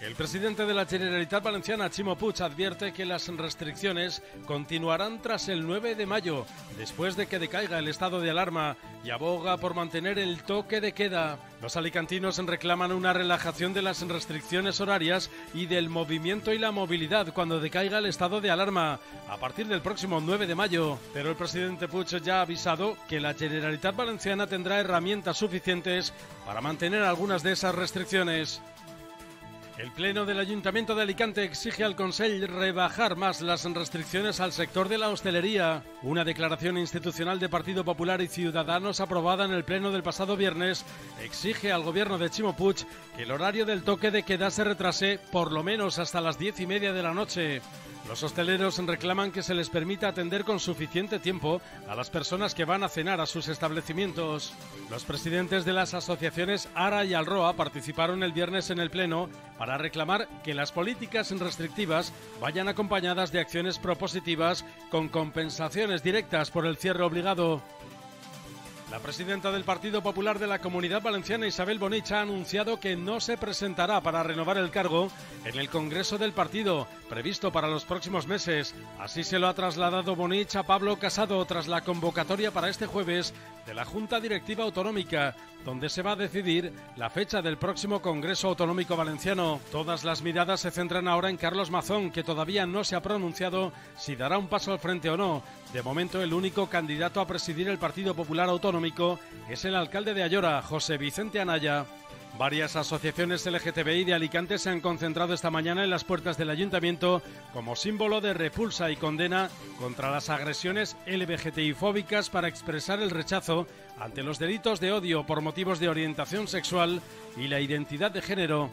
El presidente de la Generalitat Valenciana, Ximo Puig, advierte que las restricciones continuarán tras el 9 de mayo, después de que decaiga el estado de alarma, y aboga por mantener el toque de queda. Los alicantinos reclaman una relajación de las restricciones horarias y del movimiento y la movilidad cuando decaiga el estado de alarma, a partir del próximo 9 de mayo. Pero el presidente Puig ya ha avisado que la Generalitat Valenciana tendrá herramientas suficientes para mantener algunas de esas restricciones. El Pleno del Ayuntamiento de Alicante exige al Consell rebajar más las restricciones al sector de la hostelería. Una declaración institucional de Partido Popular y Ciudadanos aprobada en el Pleno del pasado viernes exige al gobierno de Ximo Puig que el horario del toque de queda se retrase por lo menos hasta las 10:30 de la noche. Los hosteleros reclaman que se les permita atender con suficiente tiempo a las personas que van a cenar a sus establecimientos. Los presidentes de las asociaciones ARA y Alroa participaron el viernes en el Pleno para reclamar que las políticas restrictivas vayan acompañadas de acciones propositivas con compensaciones directas por el cierre obligado. La presidenta del Partido Popular de la Comunidad Valenciana, Isabel Bonich, ha anunciado que no se presentará para renovar el cargo en el Congreso del partido, previsto para los próximos meses. Así se lo ha trasladado Bonich a Pablo Casado tras la convocatoria para este jueves de la Junta Directiva Autonómica, donde se va a decidir la fecha del próximo Congreso Autonómico Valenciano. Todas las miradas se centran ahora en Carlos Mazón, que todavía no se ha pronunciado si dará un paso al frente o no. De momento, el único candidato a presidir el Partido Popular Autonómico es el alcalde de Ayora, José Vicente Anaya. Varias asociaciones LGTBI de Alicante se han concentrado esta mañana en las puertas del ayuntamiento como símbolo de repulsa y condena contra las agresiones LGBTI-fóbicas para expresar el rechazo ante los delitos de odio por motivos de orientación sexual y la identidad de género.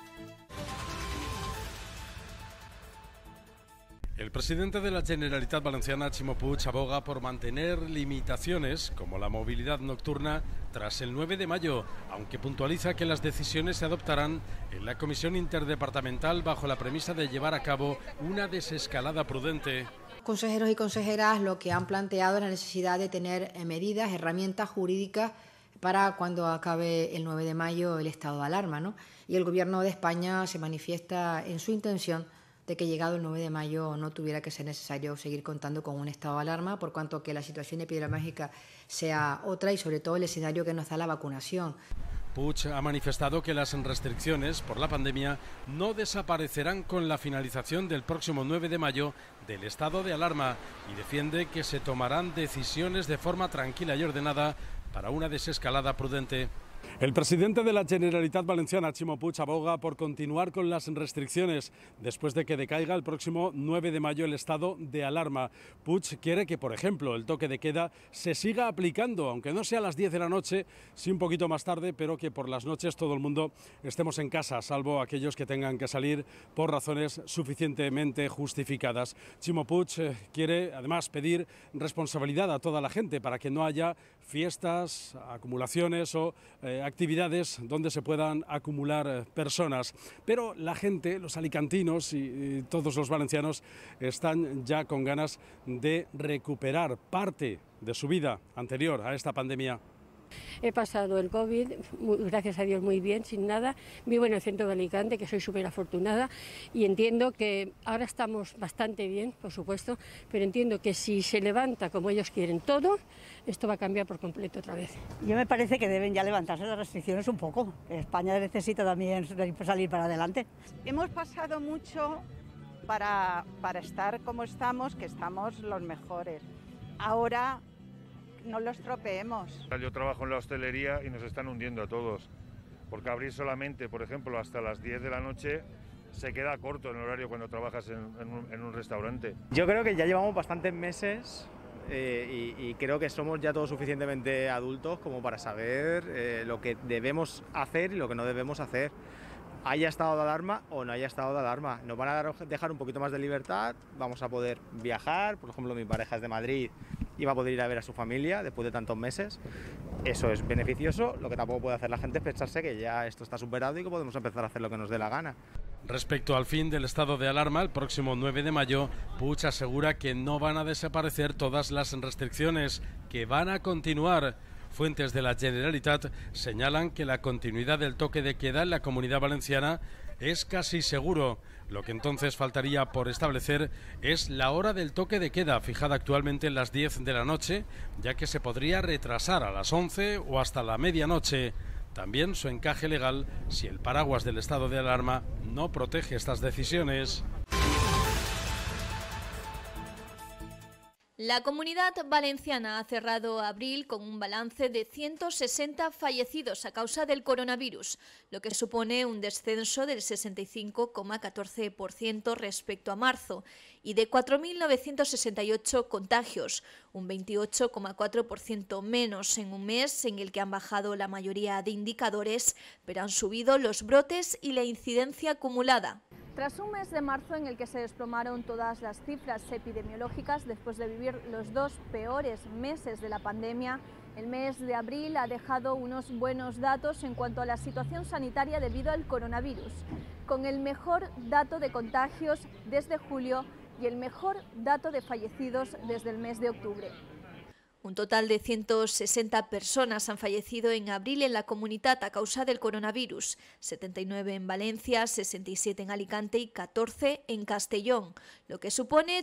El presidente de la Generalitat Valenciana, Ximo Puig, aboga por mantener limitaciones como la movilidad nocturna tras el 9 de mayo, aunque puntualiza que las decisiones se adoptarán en la comisión interdepartamental bajo la premisa de llevar a cabo una desescalada prudente. Consejeros y consejeras lo que han planteado es la necesidad de tener medidas, herramientas jurídicas para cuando acabe el 9 de mayo el estado de alarma, ¿no? Y el Gobierno de España se manifiesta en su intención de que llegado el 9 de mayo no tuviera que ser necesario seguir contando con un estado de alarma, por cuanto que la situación epidemiológica sea otra y sobre todo el escenario que nos da la vacunación. Puig ha manifestado que las restricciones por la pandemia no desaparecerán con la finalización del próximo 9 de mayo del estado de alarma y defiende que se tomarán decisiones de forma tranquila y ordenada para una desescalada prudente. El presidente de la Generalitat Valenciana, Ximo Puig, aboga por continuar con las restricciones después de que decaiga el próximo 9 de mayo el estado de alarma. Puig quiere que, por ejemplo, el toque de queda se siga aplicando, aunque no sea a las 10 de la noche, sí un poquito más tarde, pero que por las noches todo el mundo estemos en casa, salvo aquellos que tengan que salir por razones suficientemente justificadas. Ximo Puig quiere, además, pedir responsabilidad a toda la gente para que no haya fiestas, acumulaciones o actividades donde se puedan acumular personas. Pero la gente, los alicantinos y todos los valencianos están ya con ganas de recuperar parte de su vida anterior a esta pandemia. He pasado el COVID, gracias a Dios, muy bien, sin nada. Vivo en el centro de Alicante, que soy súper afortunada, y entiendo que ahora estamos bastante bien, por supuesto, pero entiendo que si se levanta como ellos quieren todo, esto va a cambiar por completo otra vez. Yo me parece que deben ya levantarse las restricciones un poco. España necesita también salir para adelante. Hemos pasado mucho para estar como estamos, que estamos los mejores. Ahora no lo estropeemos. Yo trabajo en la hostelería y nos están hundiendo a todos, porque abrir solamente, por ejemplo, hasta las 10 de la noche se queda corto en el horario cuando trabajas en un restaurante. Yo creo que ya llevamos bastantes meses y creo que somos ya todos suficientemente adultos como para saber lo que debemos hacer y lo que no debemos hacer. Haya estado de alarma o no haya estado de alarma, nos van a dejar un poquito más de libertad, vamos a poder viajar, por ejemplo mi pareja es de Madrid y va a poder ir a ver a su familia después de tantos meses. Eso es beneficioso, lo que tampoco puede hacer la gente es pensarse que ya esto está superado y que podemos empezar a hacer lo que nos dé la gana. Respecto al fin del estado de alarma, el próximo 9 de mayo, Puig asegura que no van a desaparecer todas las restricciones, que van a continuar. Fuentes de la Generalitat señalan que la continuidad del toque de queda en la Comunidad Valenciana es casi seguro. Lo que entonces faltaría por establecer es la hora del toque de queda, fijada actualmente en las 10 de la noche, ya que se podría retrasar a las 11 o hasta la medianoche. También su encaje legal si el paraguas del estado de alarma no protege estas decisiones. La Comunidad Valenciana ha cerrado abril con un balance de 160 fallecidos a causa del coronavirus, lo que supone un descenso del 65,14% respecto a marzo y de 4.968 contagios, un 28,4% menos en un mes en el que han bajado la mayoría de indicadores, pero han subido los brotes y la incidencia acumulada. Tras un mes de marzo en el que se desplomaron todas las cifras epidemiológicas después de vivir los dos peores meses de la pandemia, el mes de abril ha dejado unos buenos datos en cuanto a la situación sanitaria debido al coronavirus, con el mejor dato de contagios desde julio y el mejor dato de fallecidos desde el mes de octubre. Un total de 160 personas han fallecido en abril en la comunidad a causa del coronavirus, 79 en Valencia, 67 en Alicante y 14 en Castellón, lo que supone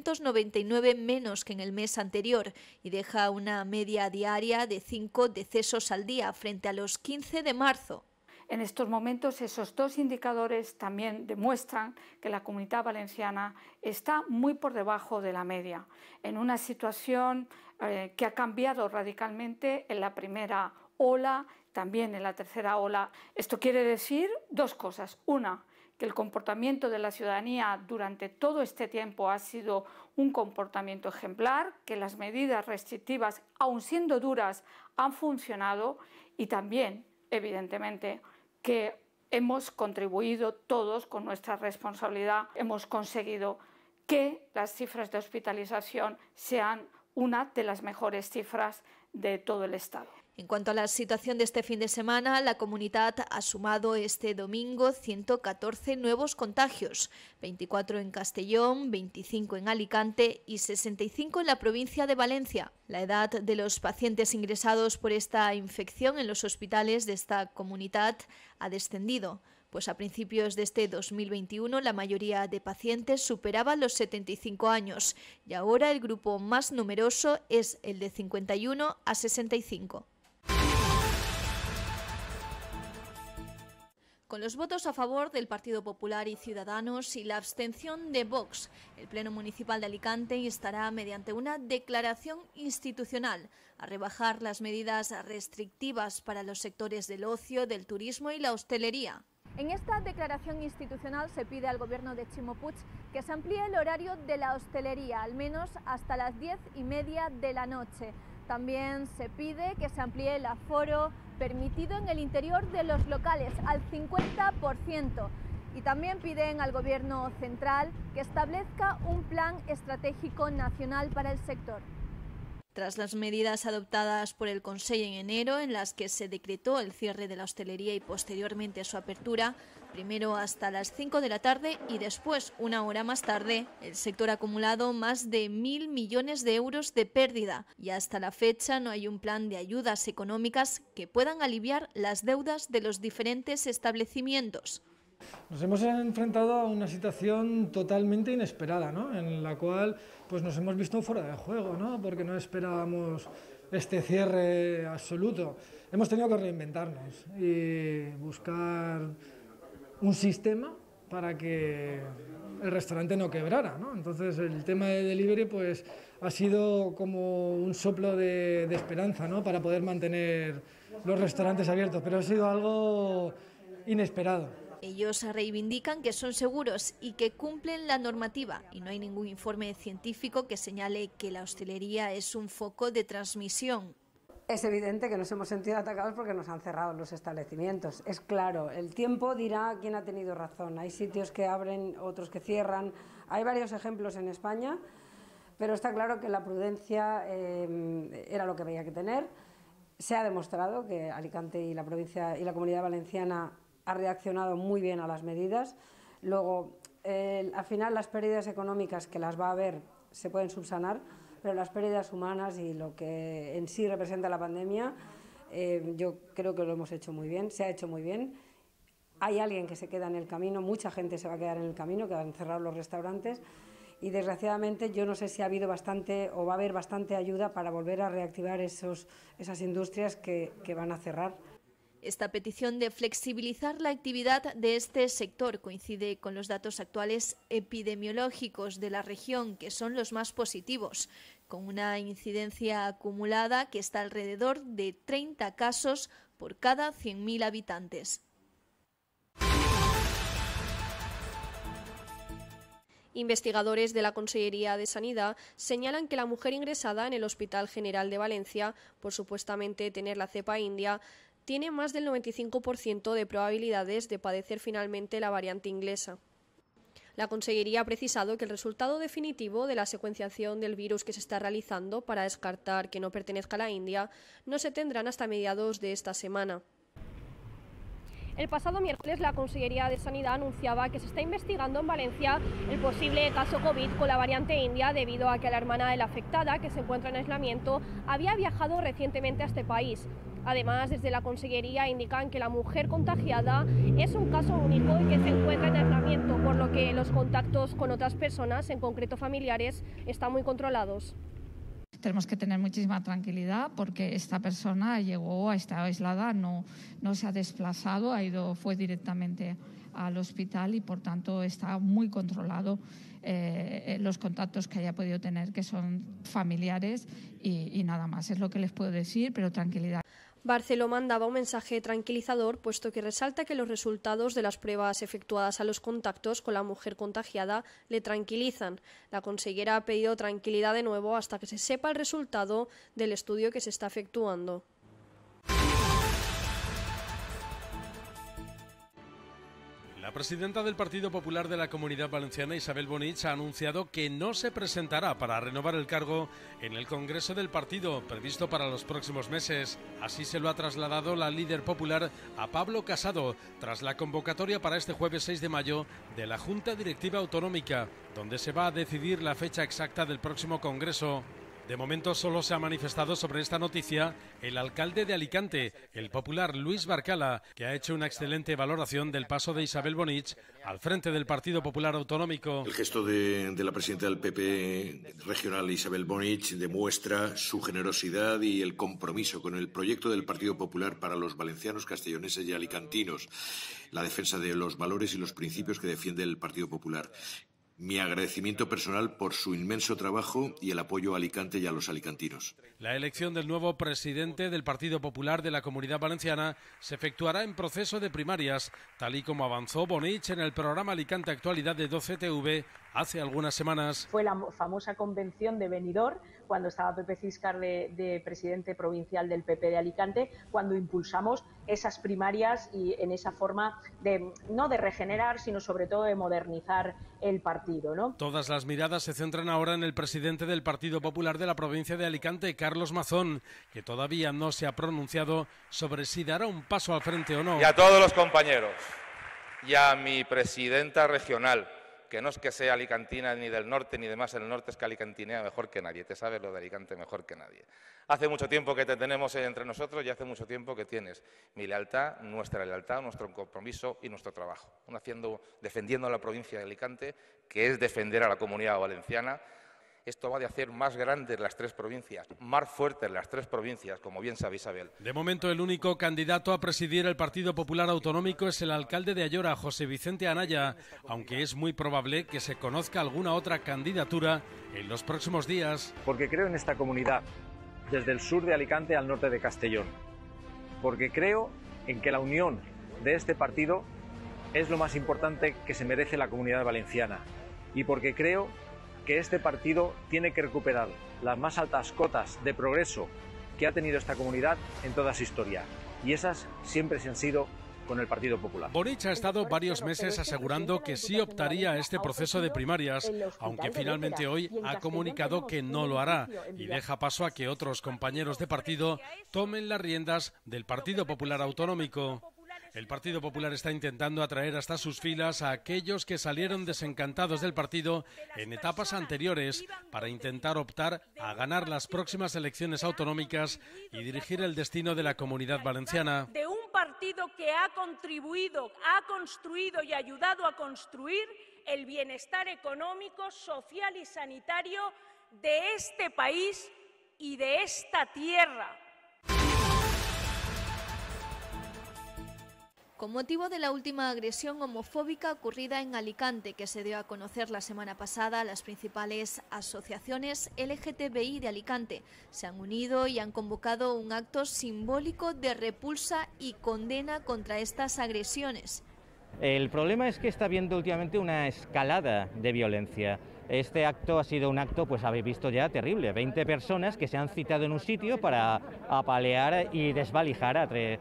299 menos que en el mes anterior y deja una media diaria de 5 decesos al día frente a los 15 de marzo. En estos momentos esos dos indicadores también demuestran que la Comunidad Valenciana está muy por debajo de la media, en una situación que ha cambiado radicalmente en la primera ola, también en la tercera ola. Esto quiere decir dos cosas. Una, que el comportamiento de la ciudadanía durante todo este tiempo ha sido un comportamiento ejemplar, que las medidas restrictivas, aun siendo duras, han funcionado y también, evidentemente, que hemos contribuido todos con nuestra responsabilidad, hemos conseguido que las cifras de hospitalización sean una de las mejores cifras de todo el Estado. En cuanto a la situación de este fin de semana, la comunidad ha sumado este domingo 114 nuevos contagios, 24 en Castellón, 25 en Alicante y 65 en la provincia de Valencia. La edad de los pacientes ingresados por esta infección en los hospitales de esta comunidad ha descendido, pues a principios de este 2021 la mayoría de pacientes superaba los 75 años y ahora el grupo más numeroso es el de 51 a 65. Con los votos a favor del Partido Popular y Ciudadanos y la abstención de Vox, el Pleno Municipal de Alicante instará mediante una declaración institucional a rebajar las medidas restrictivas para los sectores del ocio, del turismo y la hostelería. En esta declaración institucional se pide al Gobierno de Ximo Puig que se amplíe el horario de la hostelería, al menos hasta las 10:30 de la noche. También se pide que se amplíe el aforo permitido en el interior de los locales al 50%. Y también piden al Gobierno central que establezca un plan estratégico nacional para el sector. Tras las medidas adoptadas por el Consejo en enero, en las que se decretó el cierre de la hostelería y posteriormente su apertura, primero hasta las 5 de la tarde y después, una hora más tarde, el sector ha acumulado más de 1.000 millones de euros de pérdida y hasta la fecha no hay un plan de ayudas económicas que puedan aliviar las deudas de los diferentes establecimientos. Nos hemos enfrentado a una situación totalmente inesperada, ¿no? En la cual pues nos hemos visto fuera de juego, ¿no? Porque no esperábamos este cierre absoluto. Hemos tenido que reinventarnos y buscar un sistema para que el restaurante no quebrara, ¿no? Entonces el tema de delivery pues ha sido como un soplo de esperanza, ¿no? Para poder mantener los restaurantes abiertos, pero ha sido algo inesperado. Ellos reivindican que son seguros y que cumplen la normativa y no hay ningún informe científico que señale que la hostelería es un foco de transmisión. Es evidente que nos hemos sentido atacados porque nos han cerrado los establecimientos. Es claro, el tiempo dirá quién ha tenido razón. Hay sitios que abren, otros que cierran. Hay varios ejemplos en España, pero está claro que la prudencia era lo que había que tener. Se ha demostrado que Alicante y la provincia y la Comunidad Valenciana ha reaccionado muy bien a las medidas. Luego, al final las pérdidas económicas que las va a haber se pueden subsanar, pero las pérdidas humanas y lo que en sí representa la pandemia, yo creo que lo hemos hecho muy bien, se ha hecho muy bien. hay alguien que se queda en el camino, mucha gente se va a quedar en el camino, que van a cerrar los restaurantes y desgraciadamente yo no sé si ha habido bastante o va a haber bastante ayuda para volver a reactivar esas industrias que van a cerrar. Esta petición de flexibilizar la actividad de este sector coincide con los datos actuales epidemiológicos de la región, que son los más positivos, con una incidencia acumulada que está alrededor de 30 casos por cada 100.000 habitantes. Investigadores de la Consellería de Sanidad señalan que la mujer ingresada en el Hospital General de Valencia por supuestamente tener la cepa india tiene más del 95% de probabilidades de padecer finalmente la variante inglesa. La Consellería ha precisado que el resultado definitivo de la secuenciación del virus que se está realizando para descartar que no pertenezca a la India no se tendrán hasta mediados de esta semana. El pasado miércoles la Consellería de Sanidad anunciaba que se está investigando en Valencia el posible caso COVID con la variante india debido a que la hermana de la afectada, que se encuentra en aislamiento, había viajado recientemente a este país. Además, desde la Consellería indican que la mujer contagiada es un caso único y que se encuentra en aislamiento, por lo que los contactos con otras personas, en concreto familiares, están muy controlados. Tenemos que tener muchísima tranquilidad porque esta persona llegó, ha estado aislada, no se ha desplazado, fue directamente al hospital y por tanto está muy controlado los contactos que haya podido tener, que son familiares y nada más. Es lo que les puedo decir, pero tranquilidad. Barceló mandaba un mensaje tranquilizador, puesto que resalta que los resultados de las pruebas efectuadas a los contactos con la mujer contagiada le tranquilizan. La consellera ha pedido tranquilidad de nuevo hasta que se sepa el resultado del estudio que se está efectuando. La presidenta del Partido Popular de la Comunidad Valenciana, Isabel Bonich, ha anunciado que no se presentará para renovar el cargo en el Congreso del partido, previsto para los próximos meses. Así se lo ha trasladado la líder popular a Pablo Casado, tras la convocatoria para este jueves 6 de mayo de la Junta Directiva Autonómica, donde se va a decidir la fecha exacta del próximo Congreso. De momento solo se ha manifestado sobre esta noticia el alcalde de Alicante, el popular Luis Barcala, que ha hecho una excelente valoración del paso de Isabel Bonich al frente del Partido Popular Autonómico. El gesto de la presidenta del PP regional, Isabel Bonich, demuestra su generosidad y el compromiso con el proyecto del Partido Popular para los valencianos, castelloneses y alicantinos, la defensa de los valores y los principios que defiende el Partido Popular. Mi agradecimiento personal por su inmenso trabajo y el apoyo a Alicante y a los alicantinos. La elección del nuevo presidente del Partido Popular de la Comunidad Valenciana se efectuará en proceso de primarias, tal y como avanzó Bonich en el programa Alicante Actualidad de 12TV hace algunas semanas. Fue la famosa convención de Benidorm, cuando estaba Pepe Ciscar de presidente provincial del PP de Alicante, cuando impulsamos esas primarias y en esa forma no de regenerar, sino sobre todo de modernizar el partido, ¿no? Todas las miradas se centran ahora en el presidente del Partido Popular de la provincia de Alicante, Carlos Mazón, que todavía no se ha pronunciado sobre si dará un paso al frente o no. Y a todos los compañeros, y a mi presidenta regional, que no es que sea alicantina ni del norte ni demás, el norte es que alicantinea mejor que nadie, te sabes lo de Alicante mejor que nadie. Hace mucho tiempo que te tenemos entre nosotros y hace mucho tiempo que tienes mi lealtad, nuestro compromiso y nuestro trabajo, defendiendo a la provincia de Alicante, que es defender a la Comunidad Valenciana. Esto va de hacer más grandes las tres provincias, más fuertes las tres provincias, como bien sabe Isabel. De momento, el único candidato a presidir el Partido Popular Autonómico es el alcalde de Ayora, José Vicente Anaya, aunque es muy probable que se conozca alguna otra candidatura en los próximos días. Porque creo en esta comunidad, desde el sur de Alicante al norte de Castellón. Porque creo en que la unión de este partido es lo más importante que se merece la Comunidad Valenciana. Y porque creo que este partido tiene que recuperar las más altas cotas de progreso que ha tenido esta comunidad en toda su historia. Y esas siempre se han sido con el Partido Popular. Bonich ha estado varios meses asegurando que sí optaría a este proceso de primarias, aunque finalmente hoy ha comunicado que no lo hará y deja paso a que otros compañeros de partido tomen las riendas del Partido Popular Autonómico. El Partido Popular está intentando atraer hasta sus filas a aquellos que salieron desencantados del partido en etapas anteriores para intentar optar a ganar las próximas elecciones autonómicas y dirigir el destino de la Comunidad Valenciana. De un partido que ha contribuido, ha construido y ayudado a construir el bienestar económico, social y sanitario de este país y de esta tierra. Con motivo de la última agresión homofóbica ocurrida en Alicante, que se dio a conocer la semana pasada, las principales asociaciones LGTBI de Alicante se han unido y han convocado un acto simbólico de repulsa y condena contra estas agresiones. El problema es que está habiendo últimamente una escalada de violencia. Este acto ha sido un acto, pues habéis visto ya, terrible. 20 personas que se han citado en un sitio para apalear y desvalijar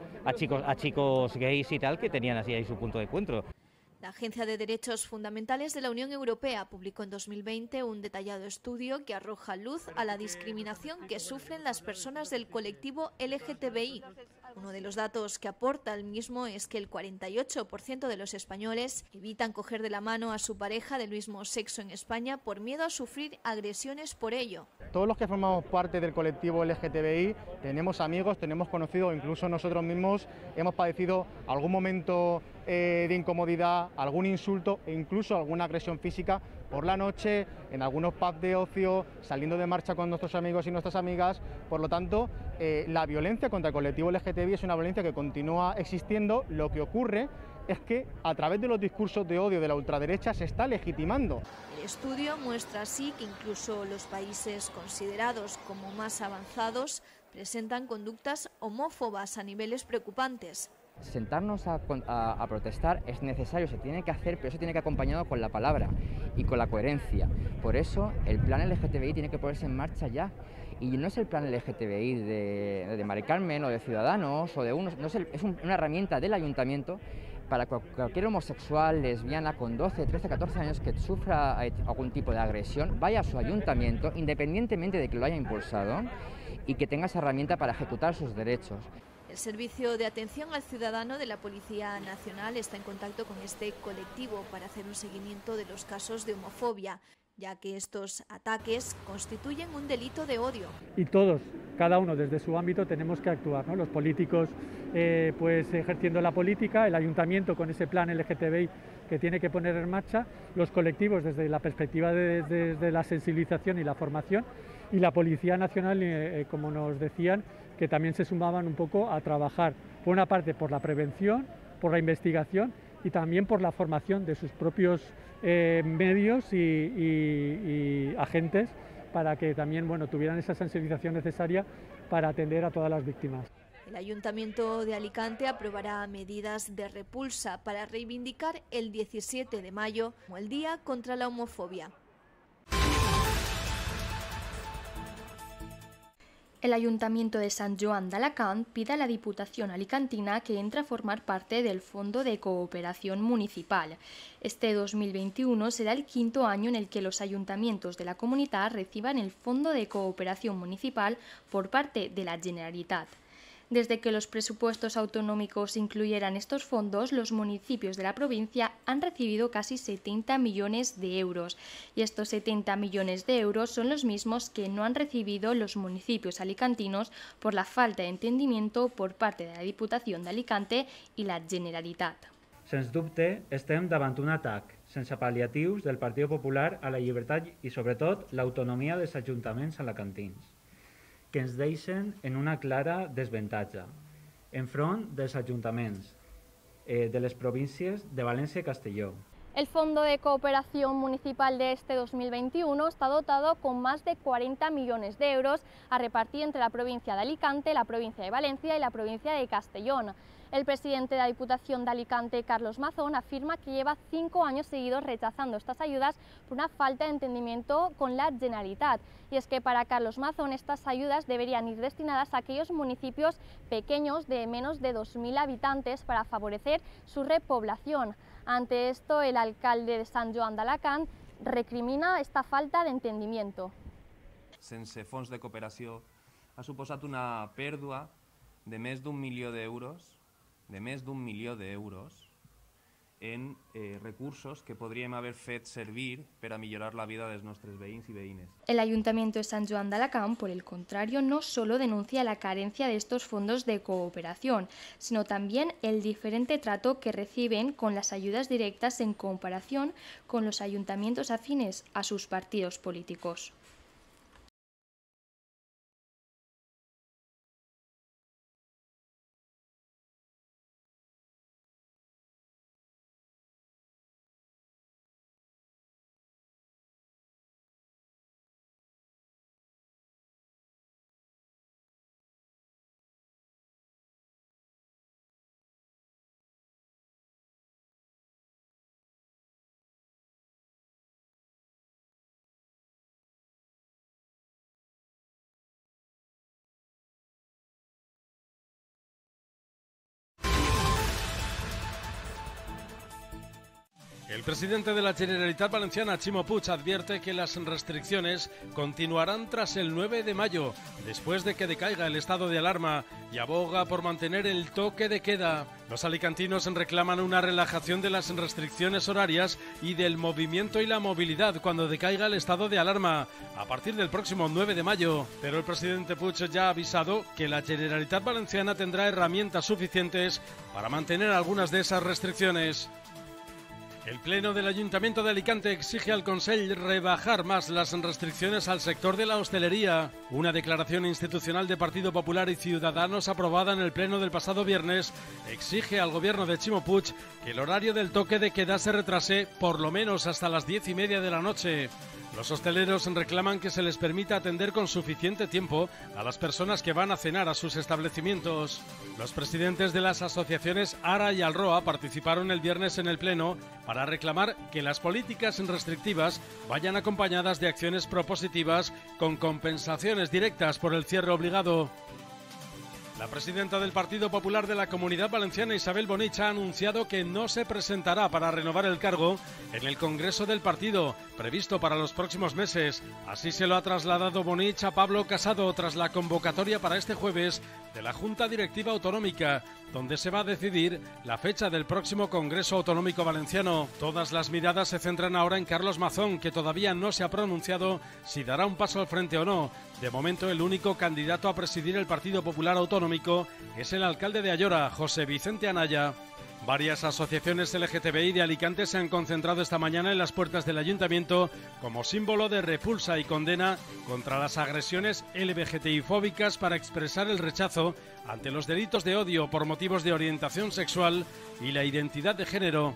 a chicos gays y tal, que tenían así ahí su punto de encuentro. La Agencia de Derechos Fundamentales de la Unión Europea publicó en 2020 un detallado estudio que arroja luz a la discriminación que sufren las personas del colectivo LGTBI. Uno de los datos que aporta el mismo es que el 48% de los españoles evitan coger de la mano a su pareja del mismo sexo en España por miedo a sufrir agresiones por ello. Todos los que formamos parte del colectivo LGTBI tenemos amigos, tenemos conocidos, incluso nosotros mismos hemos padecido algún momento de incomodidad, algún insulto e incluso alguna agresión física por la noche, en algunos pubs de ocio, saliendo de marcha con nuestros amigos y nuestras amigas. Por lo tanto, la violencia contra el colectivo LGTBI es una violencia que continúa existiendo. Lo que ocurre es que a través de los discursos de odio de la ultraderecha se está legitimando. El estudio muestra así que incluso los países considerados como más avanzados presentan conductas homófobas a niveles preocupantes. Sentarnos a protestar es necesario, se tiene que hacer, pero eso tiene que ir acompañado con la palabra y con la coherencia. Por eso el plan LGTBI tiene que ponerse en marcha ya. Y no es el plan LGTBI de Mari Carmen o de Ciudadanos o de unos, no es una herramienta del ayuntamiento para cualquier homosexual, lesbiana con 12, 13, 14 años que sufra algún tipo de agresión, vaya a su ayuntamiento, independientemente de que lo haya impulsado, y que tenga esa herramienta para ejecutar sus derechos. El Servicio de Atención al Ciudadano de la Policía Nacional está en contacto con este colectivo para hacer un seguimiento de los casos de homofobia, ya que estos ataques constituyen un delito de odio. Y todos, cada uno desde su ámbito, tenemos que actuar, ¿no? Los políticos pues ejerciendo la política, el ayuntamiento con ese plan LGTBI que tiene que poner en marcha, los colectivos desde la perspectiva de la sensibilización y la formación, y la Policía Nacional, como nos decían, que también se sumaban un poco a trabajar, por una parte por la prevención, por la investigación y también por la formación de sus propios medios y agentes, para que también tuvieran esa sensibilización necesaria para atender a todas las víctimas. El Ayuntamiento de Alicante aprobará medidas de repulsa para reivindicar el 17 de mayo como el Día contra la Homofobia. El Ayuntamiento de Sant Joan d'Alacant pide a la Diputación alicantina que entre a formar parte del Fondo de Cooperación Municipal. Este 2021 será el quinto año en el que los ayuntamientos de la comunidad reciban el Fondo de Cooperación Municipal por parte de la Generalitat. Desde que los presupuestos autonómicos incluyeran estos fondos, los municipios de la provincia han recibido casi 70 millones de euros. Y estos 70 millones de euros son los mismos que no han recibido los municipios alicantinos por la falta de entendimiento por parte de la Diputación d'Alicante i la Generalitat. Sens dubte, estem davant un atac sense pal·liatius del Partit Popular a la llibertat i, sobretot, l'autonomia dels ajuntaments alacantins, que ens deixen en una clara desavantatge enfront dels ajuntaments de les províncies de València i Castelló. El Fondo de Cooperación Municipal de este 2021 está dotado con más de 40 millones de euros a repartir entre la provincia de Alicante, la provincia de Valencia y la provincia de Castellón. El presidente de la Diputación de Alicante, Carlos Mazón, afirma que lleva 5 años seguidos rechazando estas ayudas por una falta de entendimiento con la Generalitat. Y es que para Carlos Mazón estas ayudas deberían ir destinadas a aquellos municipios pequeños de menos de 2.000 habitantes para favorecer su repoblación. Ante esto, el alcalde de Sant Joan d'Alacant recrimina esta falta de entendimiento. Sense fons de cooperació ha suposat una pèrdua de més d'1 milió d'euros de més d'1 milió d'euros en recursos que podríem haver fet servir per a millorar la vida dels nostres veïns i veïnes. El Ayuntamiento de San Joan de Alacant, por el contrario, no solo denuncia la carencia de estos fondos de cooperación, sino también el diferente trato que reciben con las ayudas directas en comparación con los ayuntamientos afines a sus partidos políticos. El presidente de la Generalitat Valenciana, Ximo Puig, advierte que las restricciones continuarán tras el 9 de mayo, después de que decaiga el estado de alarma, y aboga por mantener el toque de queda. Los alicantinos reclaman una relajación de las restricciones horarias y del movimiento y la movilidad cuando decaiga el estado de alarma, a partir del próximo 9 de mayo. Pero el presidente Puig ya ha avisado que la Generalitat Valenciana tendrá herramientas suficientes para mantener algunas de esas restricciones. El Pleno del Ayuntamiento de Alicante exige al Consell rebajar más las restricciones al sector de la hostelería. Una declaración institucional de Partido Popular y Ciudadanos aprobada en el Pleno del pasado viernes exige al gobierno de Ximo Puig que el horario del toque de queda se retrase por lo menos hasta las 10:30 de la noche. Los hosteleros reclaman que se les permita atender con suficiente tiempo a las personas que van a cenar a sus establecimientos. Los presidentes de las asociaciones ARA y Alroa participaron el viernes en el Pleno para reclamar que las políticas restrictivas vayan acompañadas de acciones propositivas con compensaciones directas por el cierre obligado. La presidenta del Partido Popular de la Comunidad Valenciana, Isabel Bonich, ha anunciado que no se presentará para renovar el cargo en el Congreso del partido, previsto para los próximos meses. Así se lo ha trasladado Bonich a Pablo Casado tras la convocatoria para este jueves de la Junta Directiva Autonómica, donde se va a decidir la fecha del próximo Congreso Autonómico Valenciano. Todas las miradas se centran ahora en Carlos Mazón, que todavía no se ha pronunciado si dará un paso al frente o no. De momento, el único candidato a presidir el Partido Popular Autonómico es el alcalde de Ayora, José Vicente Anaya. Varias asociaciones LGTBI de Alicante se han concentrado esta mañana en las puertas del ayuntamiento como símbolo de repulsa y condena contra las agresiones LGBTI-fóbicas para expresar el rechazo ante los delitos de odio por motivos de orientación sexual y la identidad de género.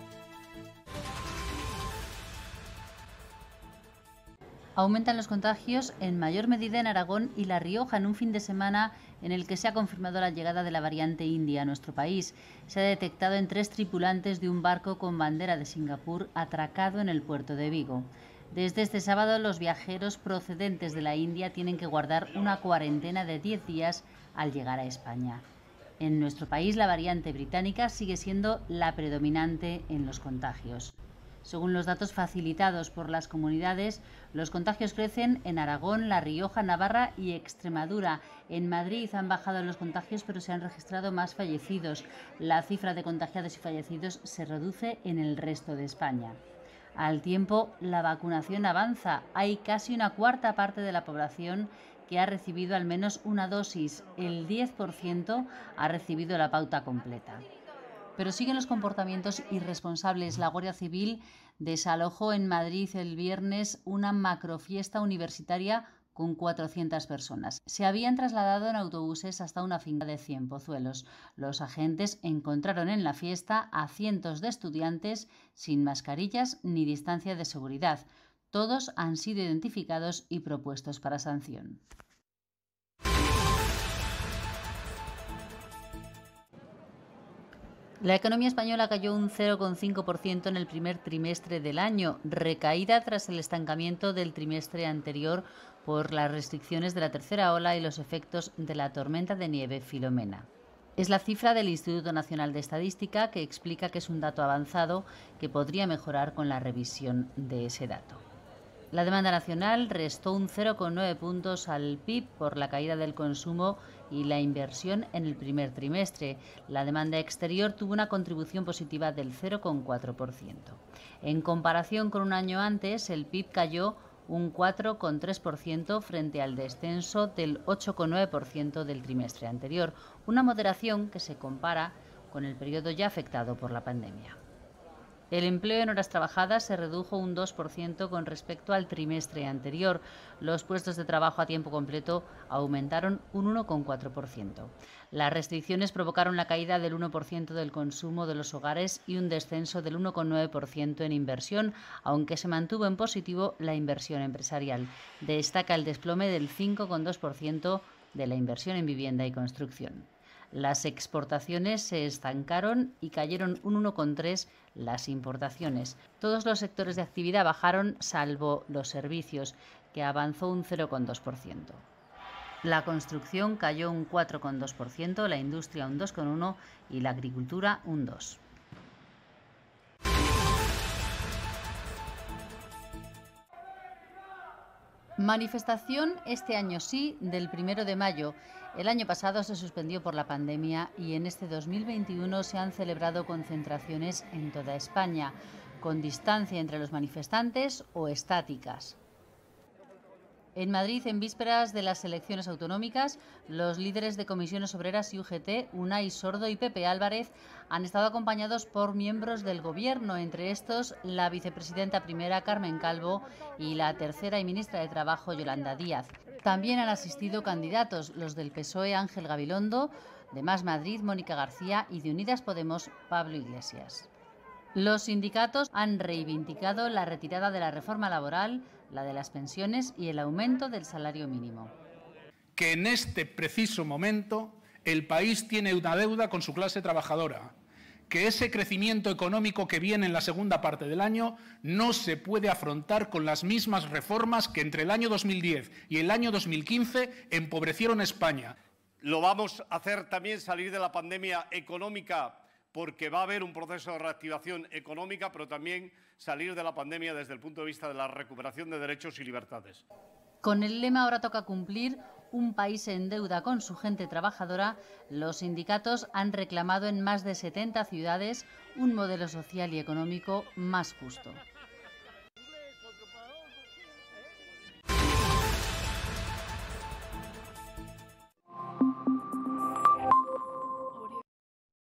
Aumentan los contagios en mayor medida en Aragón y La Rioja en un fin de semana en el que se ha confirmado la llegada de la variante india a nuestro país. Se ha detectado en 3 tripulantes de un barco con bandera de Singapur atracado en el puerto de Vigo. Desde este sábado, los viajeros procedentes de la India tienen que guardar una cuarentena de 10 días al llegar a España. En nuestro país, la variante británica sigue siendo la predominante en los contagios. Según los datos facilitados por las comunidades, los contagios crecen en Aragón, La Rioja, Navarra y Extremadura. En Madrid han bajado los contagios, pero se han registrado más fallecidos. La cifra de contagiados y fallecidos se reduce en el resto de España. Al tiempo, la vacunación avanza. Hay casi una cuarta parte de la población que ha recibido al menos una dosis. El 10% ha recibido la pauta completa. Pero siguen los comportamientos irresponsables. La Guardia Civil desalojó en Madrid el viernes una macrofiesta universitaria con 400 personas. Se habían trasladado en autobuses hasta una finca de Cienpozuelos. Los agentes encontraron en la fiesta a cientos de estudiantes sin mascarillas ni distancia de seguridad. Todos han sido identificados y propuestos para sanción. La economía española cayó un 0,5% en el primer trimestre del año, recaída tras el estancamiento del trimestre anterior por las restricciones de la tercera ola y los efectos de la tormenta de nieve Filomena. Es la cifra del Instituto Nacional de Estadística, que explica que es un dato avanzado que podría mejorar con la revisión de ese dato. La demanda nacional restó un 0,9 puntos al PIB por la caída del consumo, y la inversión en el primer trimestre. La demanda exterior tuvo una contribución positiva del 0,4%. En comparación con un año antes, el PIB cayó un 4,3% frente al descenso del 8,9% del trimestre anterior, una moderación que se compara con el periodo ya afectado por la pandemia. El empleo en horas trabajadas se redujo un 2% con respecto al trimestre anterior. Los puestos de trabajo a tiempo completo aumentaron un 1,4%. Las restricciones provocaron la caída del 1% del consumo de los hogares y un descenso del 1,9% en inversión, aunque se mantuvo en positivo la inversión empresarial. Destaca el desplome del 5,2% de la inversión en vivienda y construcción. Las exportaciones se estancaron y cayeron un 1,3% las importaciones. Todos los sectores de actividad bajaron, salvo los servicios, que avanzó un 0,2%. La construcción cayó un 4,2%, la industria un 2,1% y la agricultura un 2%. Manifestación este año sí del 1 de mayo. El año pasado se suspendió por la pandemia y en este 2021 se han celebrado concentraciones en toda España, con distancia entre los manifestantes o estáticas. En Madrid, en vísperas de las elecciones autonómicas, los líderes de comisiones obreras y UGT, Unai Sordo y Pepe Álvarez, han estado acompañados por miembros del Gobierno, entre estos la vicepresidenta primera Carmen Calvo y la tercera y ministra de Trabajo Yolanda Díaz. También han asistido candidatos, los del PSOE Ángel Gabilondo, de Más Madrid Mónica García y de Unidas Podemos Pablo Iglesias. Los sindicatos han reivindicado la retirada de la reforma laboral, la de las pensiones y el aumento del salario mínimo. Que en este preciso momento el país tiene una deuda con su clase trabajadora, que ese crecimiento económico que viene en la segunda parte del año no se puede afrontar con las mismas reformas que entre el año 2010 y el año 2015 empobrecieron a España. Lo vamos a hacer también salir de la pandemia económica, porque va a haber un proceso de reactivación económica, pero también salir de la pandemia desde el punto de vista de la recuperación de derechos y libertades. Con el lema "Ahora toca cumplir", un país en deuda con su gente trabajadora, los sindicatos han reclamado en más de 70 ciudades un modelo social y económico más justo.